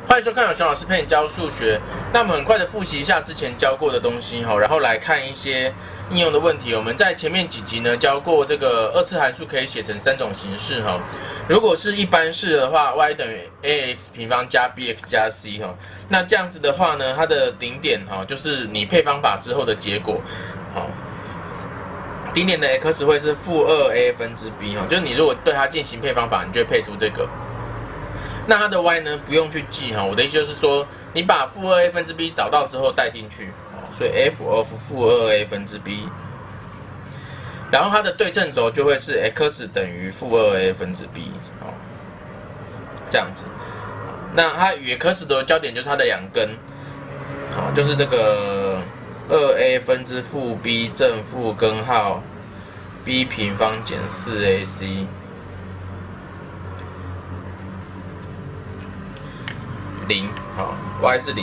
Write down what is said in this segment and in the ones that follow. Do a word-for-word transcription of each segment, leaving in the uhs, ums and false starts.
欢迎收看有熊老师陪你教数学。那我们很快的复习一下之前教过的东西哈，然后来看一些应用的问题。我们在前面几集呢教过这个二次函数可以写成三种形式哈。如果是一般式的话 ，y 等于 ax 平方加 bx 加 c 哈。那这样子的话呢，它的顶点哈就是你配方法之后的结果，好。顶点的 x 会是负二 a 分之 b 哈，就是你如果对它进行配方法，你就会配出这个。那它的 y 呢，不用去记哈。我的意思就是说，你把负二 a 分之 b 找到之后带进去，所以 f of 负二 a 分之 b， 然后它的对称轴就会是 x 等于负二 a 分之 b， 好，这样子。那它与 x 的交点就是它的两根，好，就是这个二 a 分之负 b 正负根号 b 平方减四 a c。零，好 ，y 是零，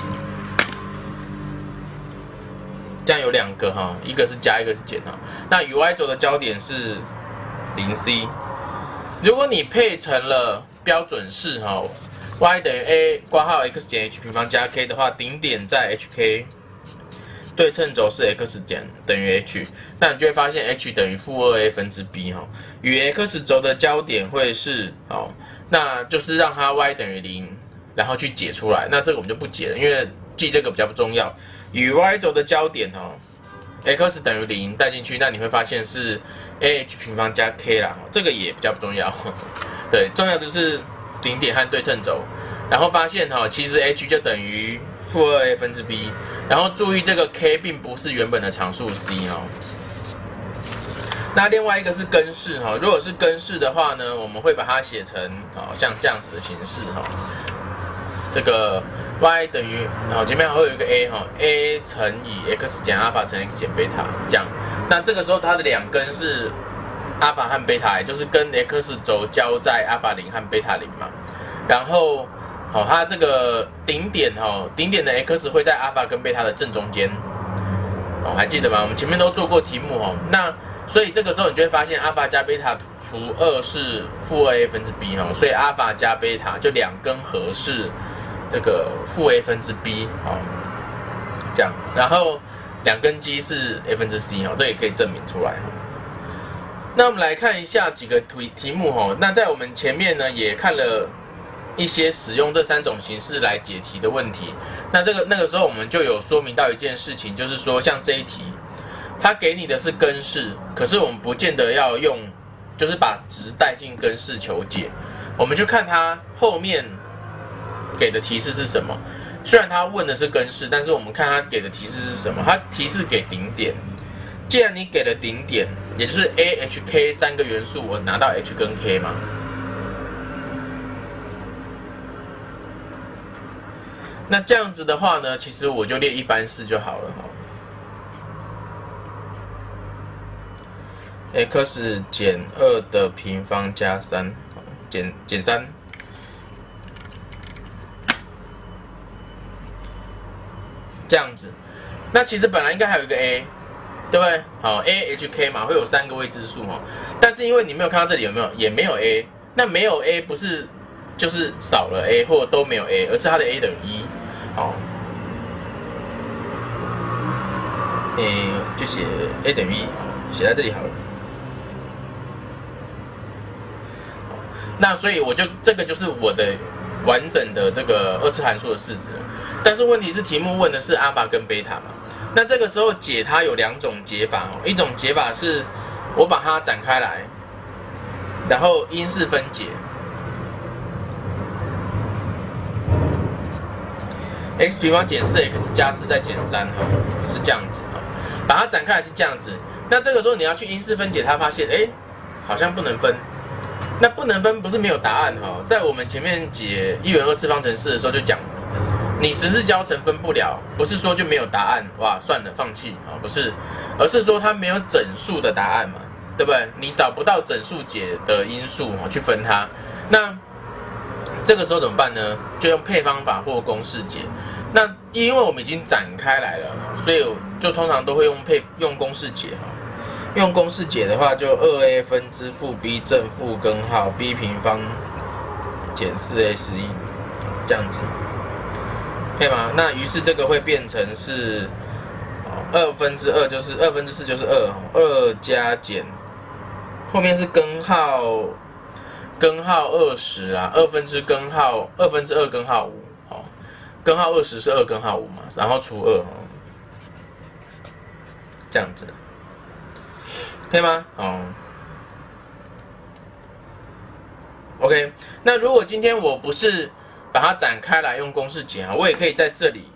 这样有两个哈，一个是加，一个是减哈。那与 y 轴的交点是零 c。如果你配成了标准式哈 ，y 等于 a 括号 x 减 h 平方加 k 的话，顶点在 hk， 对称轴是 x 减等于 h， 那你就会发现 h 等于负二 a 分之 b 哈。与 x 轴的交点会是好，那就是让它 y 等于零。然后去解出来，那这个我们就不解了，因为记这个比较不重要。与 y 轴的交点哦 ，x 等于零带进去，那你会发现是 ah 平方加 k 啦，这个也比较不重要。对，重要的是顶点和对称轴。然后发现哈，其实 h 就等于负二 a 分之 b， 然后注意这个 k 并不是原本的常数 c 哈。那另外一个是根式哈，如果是根式的话呢，我们会把它写成好像这样子的形式哈。这个 y 等于，好，前面还会有一个 a 哈 ，a 乘以 x 减阿尔法乘 x 减贝塔这样。那这个时候它的两根是阿尔法和贝塔，也就是跟 x 轴交在阿尔法零和贝塔零嘛。然后，好，它这个顶点哈，顶点的 x 会在阿尔法跟贝塔的正中间。哦，还记得吗？我们前面都做过题目哈。那所以这个时候你就会发现阿尔法加贝塔除二是负二 a 分之 b 哈，所以阿尔法加贝塔就两根合是。这个负 a 分之 b 好，这样，然后两根基是 a 分之 c 哈，这也可以证明出来哈。那我们来看一下几个题题目哈。那在我们前面呢也看了一些使用这三种形式来解题的问题。那这个那个时候我们就有说明到一件事情，就是说像这一题，它给你的是根式，可是我们不见得要用，就是把值带进根式求解。我们去看它后面。给的提示是什么？虽然他问的是根式，但是我们看他给的提示是什么？他提示给顶点。既然你给了顶点，也就是 a、h、k 三个元素，我拿到 h 跟 k 嘛。那这样子的话呢，其实我就列一般式就好了哈。x 减二的平方加三，减减三。这样子，那其实本来应该还有一个 a， 对不对？好 ，a h k 嘛，会有三个未知数哈。但是因为你没有看到这里有没有，也没有 a， 那没有 a 不是就是少了 a 或者都没有 a， 而是它的 a 等于一，好，诶、欸，就写 a 等于一，写在这里好了。那所以我就这个就是我的完整的这个二次函数的式子了。但是问题是题目问的是阿尔法跟贝塔嘛，那这个时候解它有两种解法哦，一种解法是我把它展开来，然后因式分解 ，x 平方减四 x 加四再减三哈，是这样子哈，把它展开来是这样子。那这个时候你要去因式分解它，发现哎好像不能分。那不能分不是没有答案哈，在我们前面解一元二次方程式的时候就讲了。你十字交乘分不了，不是说就没有答案，哇，算了，放弃啊，不是，而是说它没有整数的答案嘛，对不对？你找不到整数解的因素啊去分它，那这个时候怎么办呢？就用配方法或公式解。那因为我们已经展开来了，所以就通常都会用配用公式解哈。用公式解的话，就二 a 分之负 b 正负根号 b 平方减四 a 十一这样子。 可以吗？那于是这个会变成是二分之二，就是二分之四就是二，二加减，后面是根号，根号二十啊，二分之根号二分之二根号五，好，根号二十是二根号五嘛，然后除二，这样子，可以吗？哦 ，OK， 那如果今天我不是把它展开来用公式解啊，我也可以在这里。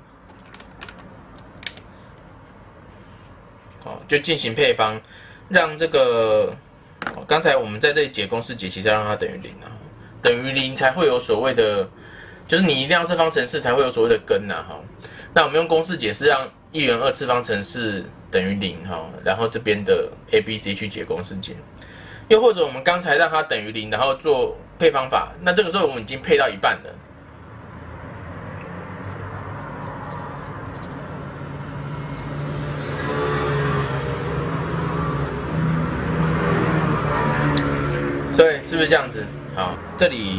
就进行配方，让这个刚才我们在这里解公式解，其实要让它等于零啊，等于零才会有所谓的，就是你一定要是方程式才会有所谓的根呐哈。那我们用公式解是让一元二次方程式等于零哈，然后这边的 A、B、C 去解公式解，又或者我们刚才让它等于零，然后做配方法，那这个时候我们已经配到一半了。 所以是不是这样子？好，这里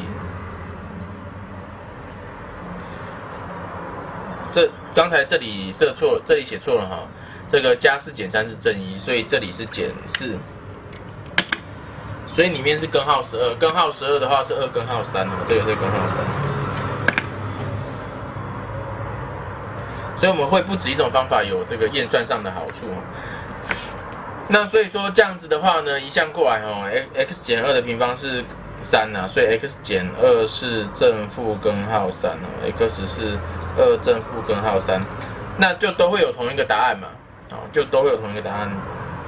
这刚才这里设错了，这里写错了哈。这个加四减三是正一，所以这里是减四，所以里面是根号十二，根号十二的话是二根号三哈，这个是根号三。所以我们会不止一种方法有这个验算上的好处。 那所以说这样子的话呢，移项过来哦 ，x 减二的平方是三呐，所以 x 减二是正负根号三哦 ，x 是二正负根号三，那就都会有同一个答案嘛，啊，就都会有同一个答案。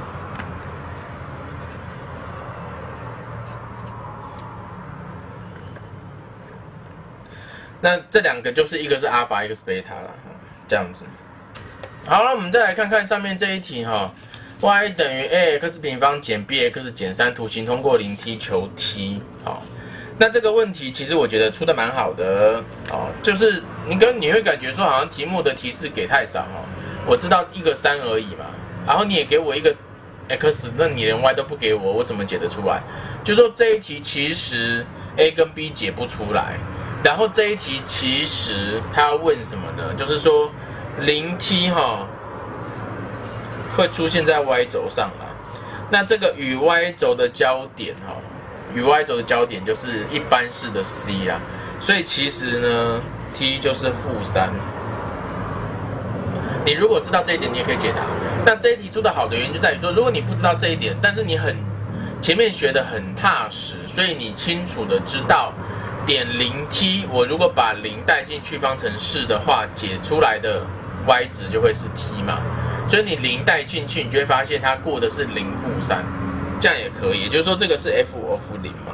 那这两个就是一个是阿尔法，一个是贝塔啦，这样子。好了，我们再来看看上面这一题哈。 y 等于 ax 平方减 bx 减三，图形通过零 t 求 t。好，那这个问题其实我觉得出的蛮好的哦，就是你跟你会感觉说好像题目的提示给太少哦。我知道一个三而已嘛，然后你也给我一个 x， 那你连 y 都不给我，我怎么解得出来？就说这一题其实 a 跟 b 解不出来，然后这一题其实他要问什么呢？就是说零 t 哈。 会出现在 y 轴上啦，那这个与 y 轴的交点哈，与 y 轴的交点就是一般式的 c 啦，所以其实呢 t 就是负三。你如果知道这一点，你也可以解答。那这一题出的好的原因就在于说，如果你不知道这一点，但是你很前面学的很踏实，所以你清楚的知道点零 t， 我如果把零带进去方程式的话，解出来的 y 值就会是 t 嘛。 所以你零带进去，你就会发现它过的是零负三，这样也可以。也就是说，这个是 f of 零嘛，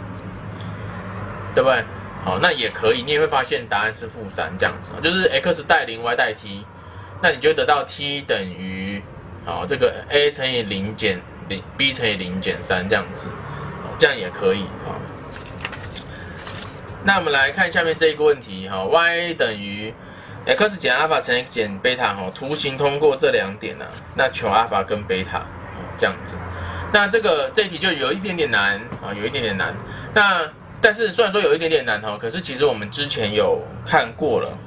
对不对？好，那也可以，你也会发现答案是负三这样子，就是 x 带零 ，y 带 t， 那你就会得到 t 等于好这个 a 乘以零减零 b 乘以零减三这样子，这样也可以啊。那我们来看下面这一个问题哈 ，y 等于 x 减阿尔法乘 x 减贝塔哈，图形通过这两点啊，那求阿尔法跟贝塔，这样子。那这个这一题就有一点点难啊，有一点点难。那但是虽然说有一点点难哈，可是其实我们之前有看过了，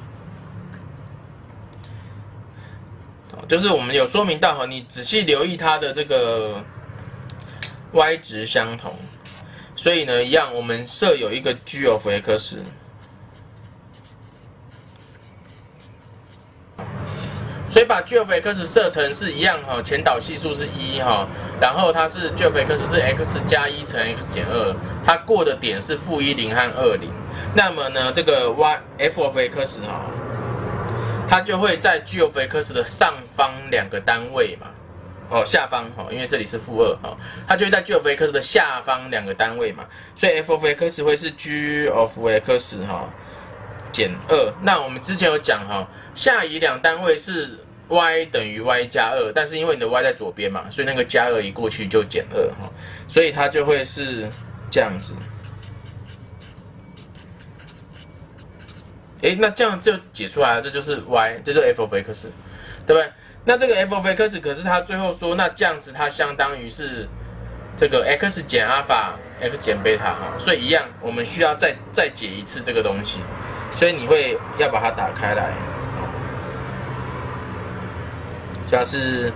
就是我们有说明到哈，你仔细留意它的这个 y 值相同，所以呢，一样我们设有一个 g of x。 所以把 g of x 设成是一样哈，前导系数是一哈，然后它是 g of x 是 x 加一乘 x 减二，它过的点是负一零和二零。那么呢，这个 y f of x 哈，它就会在 g of x 的上方两个单位嘛，哦下方哈，因为这里是负二哈，它就会在 g of x 的下方两个单位嘛，所以 f of x 会是 g of x 哈减二。那我们之前有讲哈。 下移两单位是 y 等于 y 加二，但是因为你的 y 在左边嘛，所以那个加二一过去就减二哈，所以它就会是这样子。哎，那这样就解出来了，这就是 y， 这就是 f of x， 对不对？那这个 f of x 可是它最后说，那这样子它相当于是这个 x 减阿尔法 x 减贝塔哈，所以一样，我们需要再再解一次这个东西。 所以你会要把它打开来，像是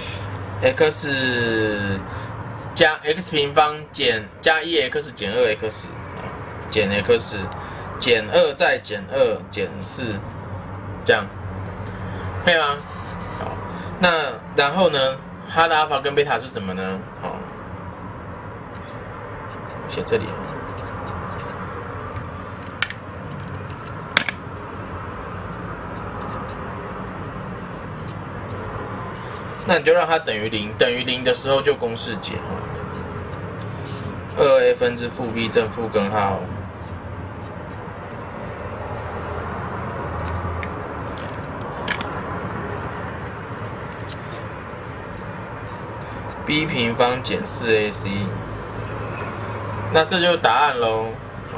x 加 x 平方减加一 x 减二 x 减 x 减二再减二减四，这样可以吗？好，那然后呢，它的阿尔法跟贝塔是什么呢？好，写这里。那你就让它等于零，等于零的时候就公式解哈，二 a 分之负 b 正负根号b 平方减四 a c， 那这就是答案喽。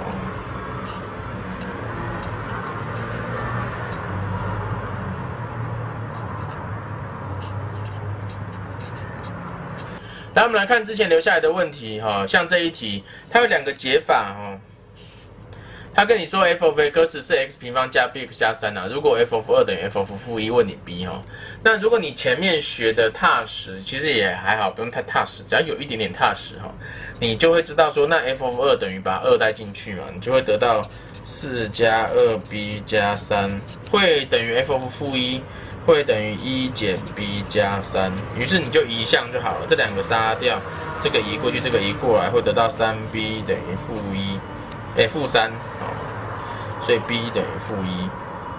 来，我们来看之前留下来的问题哈，像这一题，它有两个解法哈。他跟你说 f of x 是 x 平方加 bx 加三啊，如果 f of 二等于 f of 负一，问你 b 哈。那如果你前面学的踏实，其实也还好，不用太踏实，只要有一点点踏实哈，你就会知道说，那 f of 二等于把二带进去嘛，你就会得到四加二 b 加三会等于 f of 负一。会等于一减 b 加三，于是你就移项就好了，这两个杀掉，这个移过去，这个移过来，会得到三 b 等于负一，哎负三，好，所以 b 等于负一。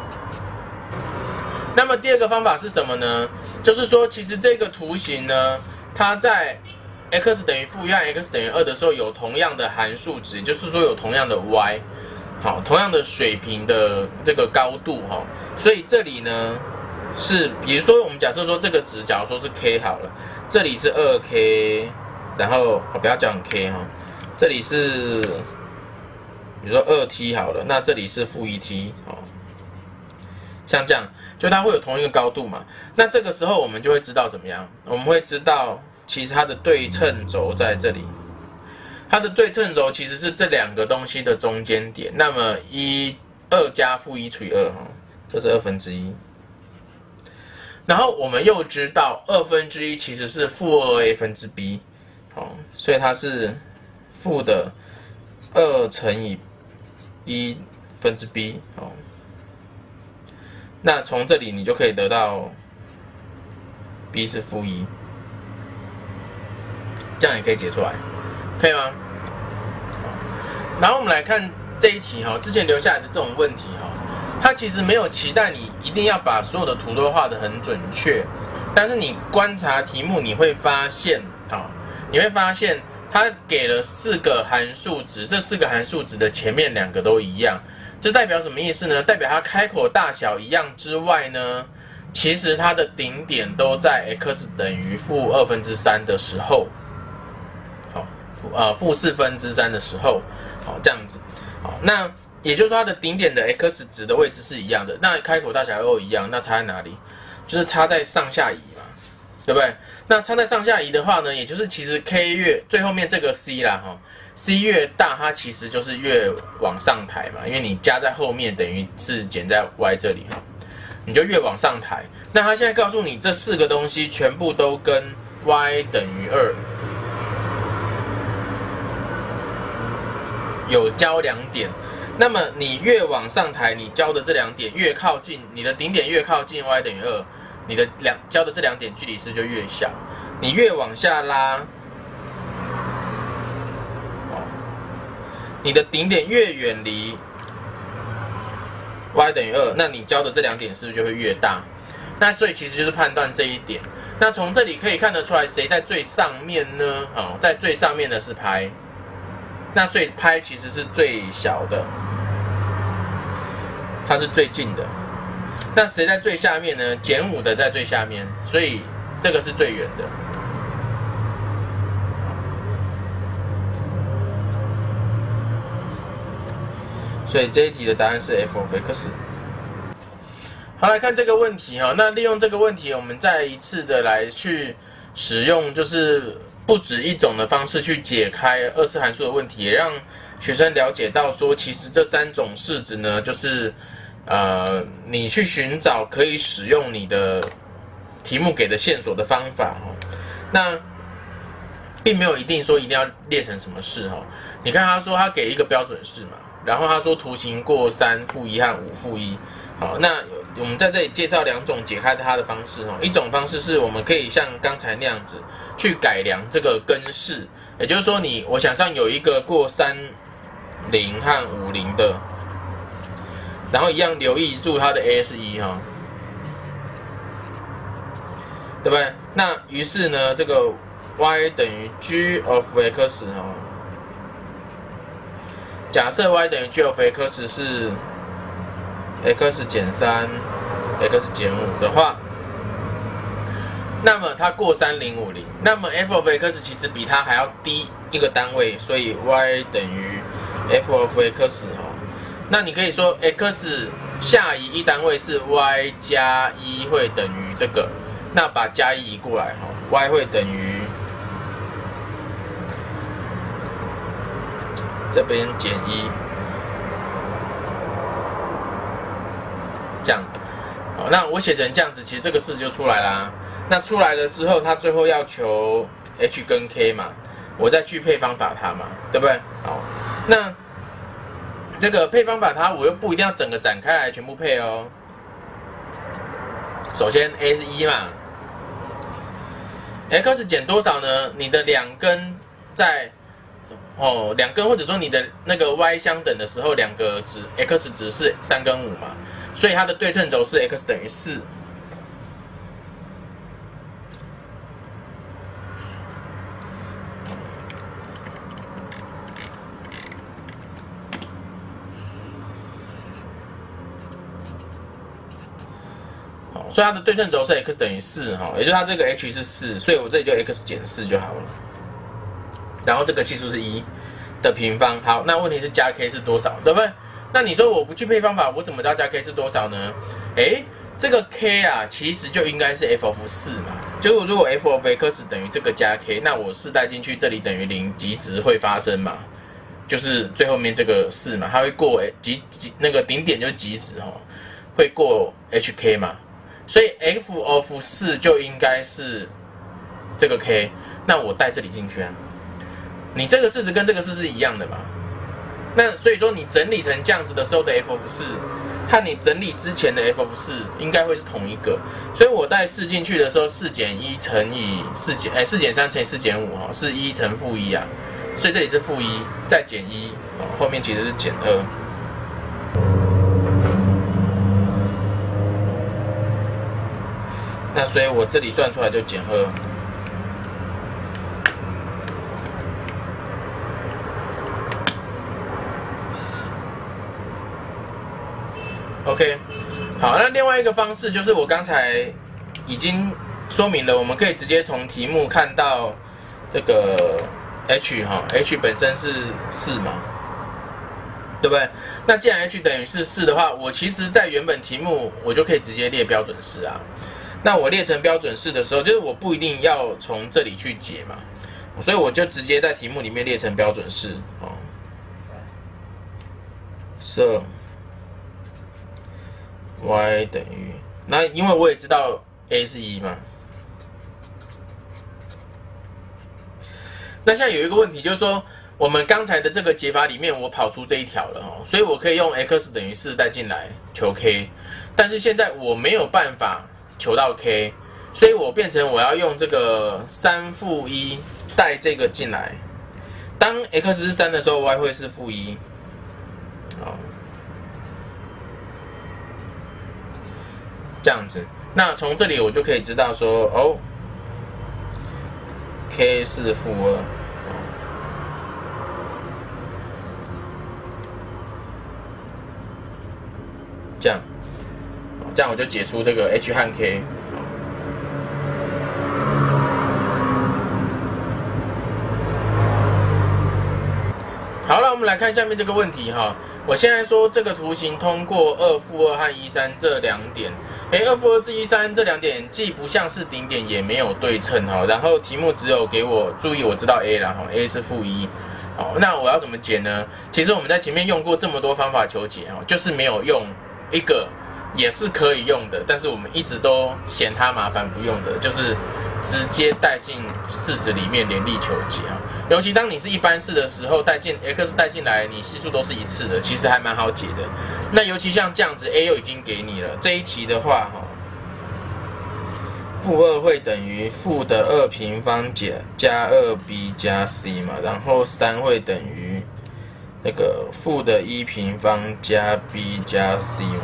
那么第二个方法是什么呢？就是说，其实这个图形呢，它在 x 等于负一和 x 等于二的时候有同样的函数值，就是说有同样的 y， 好，同样的水平的这个高度哈，所以这里呢。是，比如说我们假设说这个值，假如说是 k 好了，这里是 二 k， 然后我不要讲 k 哈，这里是比如说 二 t 好了，那这里是负一 t 哦，像这样，就它会有同一个高度嘛。那这个时候我们就会知道怎么样？我们会知道其实它的对称轴在这里，它的对称轴其实是这两个东西的中间点。那么一二加负一除以二哈，这是二分之一。然后我们又知道二分之一其实是负二 a 分之 b， 好，所以它是负的二乘以一分之 b， 好，那从这里你就可以得到 b 是负一，这样也可以解出来，可以吗？好，然后我们来看这一题哈，之前留下来的这种问题哈。它其实没有期待你一定要把所有的图都画得很准确，但是你观察题目，你会发现，啊，你会发现它给了四个函数值，这四个函数值的前面两个都一样，这代表什么意思呢？代表它开口大小一样之外呢，其实它的顶点都在 x 等于负二分之三的时候，好，负呃负四分之三的时候，好这样子，好那。也就是说，它的顶点的 x 值的位置是一样的，那开口大小又一样，那差在哪里？就是差在上下移嘛，对不对？那差在上下移的话呢，也就是其实 k 越最后面这个 c 啦哈 ，c 越大，它其实就是越往上抬嘛，因为你加在后面等于是减在 y 这里哈，你就越往上抬。那它现在告诉你这四个东西全部都跟 y 等于二有交两点。那么你越往上抬，你交的这两点越靠近，你的顶点越靠近 y 等于二，你的两交的这两点距离是就越小。你越往下拉，哦，你的顶点越远离 y 等于二，那你交的这两点是不是就会越大？那所以其实就是判断这一点。那从这里可以看得出来，谁在最上面呢？哦，在最上面的是拍，那所以拍其实是最小的。它是最近的，那谁在最下面呢？减五的在最下面，所以这个是最远的。所以这一题的答案是 f of x。好，来看这个问题哈，那利用这个问题，我们再一次的来去使用，就是不止一种的方式去解开二次函数的问题，也让学生了解到说，其实这三种式子呢，就是呃，你去寻找可以使用你的题目给的线索的方法哈。那并没有一定说一定要列成什么式哈。你看他说他给一个标准式嘛，然后他说图形过三负一和五负一。好，那我们在这里介绍两种解开它的方式哈。一种方式是我们可以像刚才那样子去改良这个根式，也就是说你我想象有一个过三零和五零的，然后一样留意住它的 a 是一哈，对不对？那于是呢，这个 y 等于 g of x 哈，假设 y 等于 g of x 是 x 减三 x 减五的话，那么它过三零五零，那么 f of x 其实比它还要低一个单位，所以 y 等于 f of x 哈。那你可以说 x 下移一单位是 y 加一会等于这个，那把加一移过来哈 ，y 会等于这边减一，这样。好，那我写成这样子，其实这个式就出来啦。那出来了之后，它最后要求 h 跟 k 嘛，我再去配方法它嘛，对不对？好，那这个配方法它我又不一定要整个展开来全部配哦。首先 a 是一嘛 ，x 减多少呢？你的两根在哦两根或者说你的那个 y 相等的时候，两个值 x 值是三跟五嘛，所以它的对称轴是 x 等于四。所以它的对称轴是 x 等于四哈，也就是它这个 h 是四，所以我这里就 x 减四就好了。然后这个系数是一的平方，好，那问题是加 k 是多少，对不对？那你说我不去配方法，我怎么知道加 k 是多少呢？哎，这个 k 啊，其实就应该是 f of 四嘛。就如果 f of x 等于这个加 k， 那我四带进去，这里等于零，极值会发生嘛？就是最后面这个四嘛，它会过极极那个顶点就是极值哈，会过 hk 嘛。所以 f of 四就应该是这个 k， 那我带这里进去啊。你这个式子跟这个式是一样的嘛？那所以说你整理成这样子的时候的 f of 四，和你整理之前的 f of 四应该会是同一个。所以我带四进去的时候，四减一乘以四减哎四减三乘以四减五哈，是一乘负一啊。所以这里是负一，再减一，后面其实是减二。那所以我这里算出来就减二。OK， 好，那另外一个方式就是我刚才已经说明了，我们可以直接从题目看到这个 h 哈 ，h 本身是四嘛，对不对？那既然 h 等于是四的话，我其实在原本题目我就可以直接列标准式啊。那我列成标准式的时候，就是我不一定要从这里去解嘛，所以我就直接在题目里面列成标准式哦。设 y 等于，那因为我也知道 a 是一嘛。那现在有一个问题就是说，我们刚才的这个解法里面，我跑出这一条了哦，所以我可以用 x 等于四带进来求 k， 但是现在我没有办法求到 k， 所以我变成我要用这个三负一带这个进来。当 x 是三的时候 ，y 会是负一。好，这样子。那从这里我就可以知道说，哦 ，k 是负二。这样。这样我就解出这个 h 和 k。好了，我们来看下面这个问题哈。我现在说这个图形通过二负二和一三这两点，哎，二负二至一三这两点既不像是顶点，也没有对称哈。然后题目只有给我注意，我知道 a 啦哈 ，a 是负一， 好，那我要怎么解呢？其实我们在前面用过这么多方法求解哦，就是没有用一个也是可以用的，但是我们一直都嫌它麻烦不用的，就是直接带进式子里面联立求解啊。尤其当你是一般式的时候，带进 x 带进来，你系数都是一次的，其实还蛮好解的。那尤其像这样子 ，a 又已经给你了，这一题的话哈。负二会等于负的二平方减加二 b 加 c 嘛，然后三会等于那个负的一平方加 b 加 c 嘛，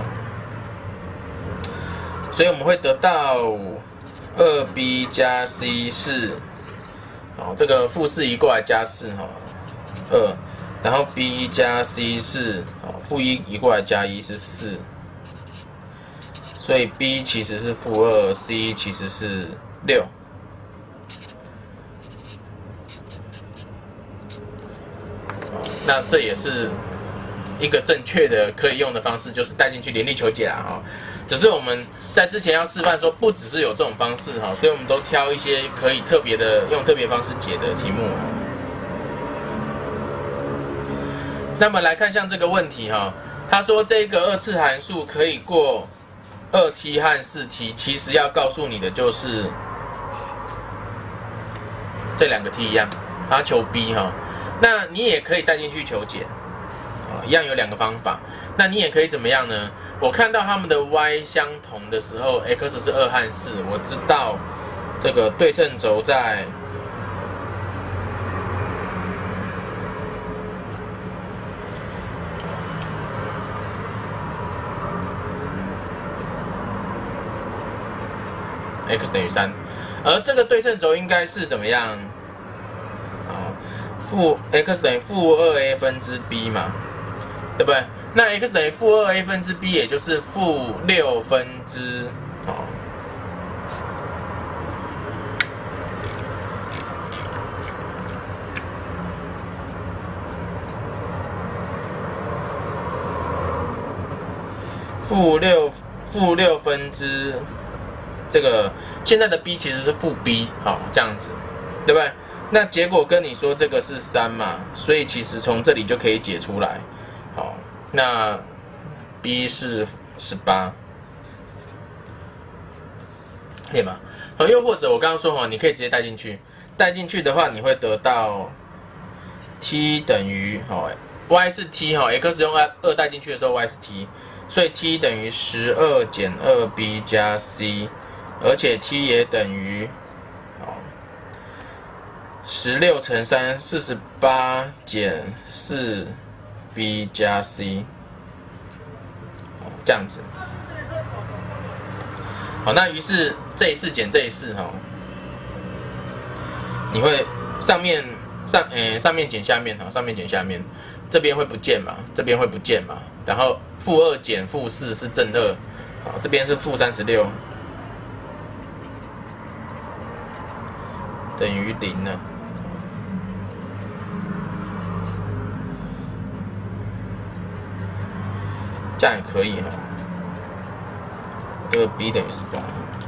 所以我们会得到二 b 加 c 是，哦，这个负四移过来加四哈，二，然后 b 加 c 是，哦，负一移过来加一是四。所以 b 其实是负二 ，c 其实是六。那这也是一个正确的可以用的方式，就是带进去联立求解啦哈。只是我们在之前要示范说，不只是有这种方式哈，所以我们都挑一些可以特别的用特别方式解的题目。那么来看像这个问题哈，他说这个二次函数可以过二 t 和四 t， 其实要告诉你的就是这两个 t 一样，它求 b 哈，那你也可以带进去求解，啊，一样有两个方法。那你也可以怎么样呢？我看到它们的 y 相同的时候 ，x 是二和四，我知道这个对称轴在x 等于三，而这个对称轴应该是怎么样？好，负 x 等于负二 a 分之 b 嘛，对不对？那 x 等于负二 a 分之 b， 也就是负六分之哦，负六负六分之。这个现在的 b 其实是负 b， 好，这样子，对不对？那结果跟你说这个是三嘛，所以其实从这里就可以解出来，好，那 b 是十八，可以吗？好，又或者我刚刚说哈，你可以直接带进去，带进去的话，你会得到 t 等于好 y 是 t 哈 ，x 用二带进去的时候 y 是 t， 所以 t 等于十二减二 b 加 c。而且 t 也等于，好，十六乘三，四十八减四 b 加 c， 这样子。好，那于是这一次减这一次哈，你会上面上诶、欸、上面减下面哈，上面减下面，这边会不见嘛，这边会不见嘛，然后负二减负四是正二，好，这边是负三十六。等于零呢？这样也可以哈。二 b 等于十八。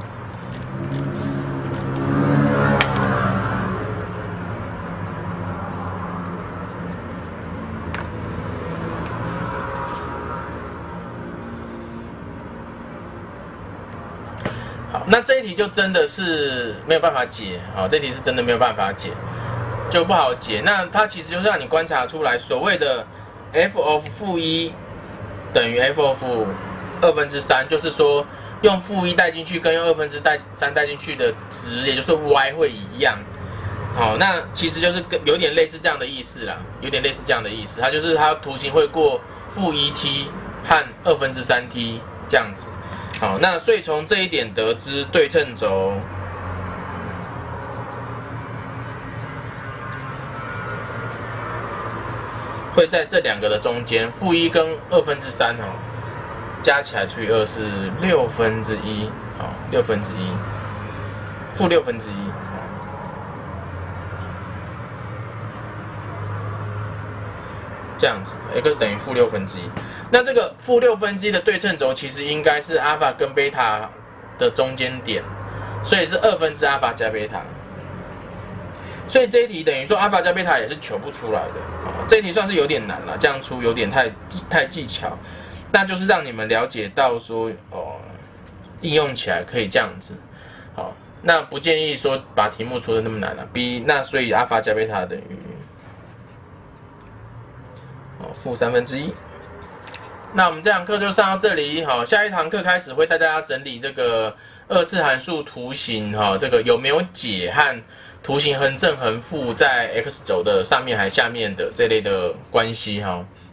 那这一题就真的是没有办法解，好，这题是真的没有办法解，就不好解。那它其实就是让你观察出来，所谓的 f of 负一等于 f of 二分之三，就是说用负一带进去跟用二分之三带进去的值，也就是 y 会一样。好，那其实就是有点类似这样的意思啦，有点类似这样的意思，它就是它图形会过负一 t 和二分之三 t 这样子。好，那所以从这一点得知，对称轴会在这两个的中间，负一跟二分之三哈，加起来除以二是六分之一，好，六分之一，负六分之一，这样子 ，x 等于负六分之一。那这个负六分之一的对称轴其实应该是阿法跟贝塔的中间点，所以是二分之阿法加贝塔。 所以这一题等于说阿尔法加贝塔也是求不出来的啊、哦。这一题算是有点难了，这样出有点太太技巧，那就是让你们了解到说哦，应用起来可以这样子。好，那不建议说把题目出的那么难了、啊。B 那所以阿尔法加贝塔等于哦负三分之一。那我们这堂课就上到这里，好，下一堂课开始会带大家整理这个二次函数图形哈，这个有没有解和图形横正横负在 x 轴的上面还下面的这类的关系哈。